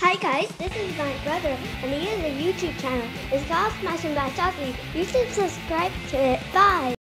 Hi guys, this is my brother and he has a YouTube channel. It's called Smashing by Chelsea. You should subscribe to it. Bye!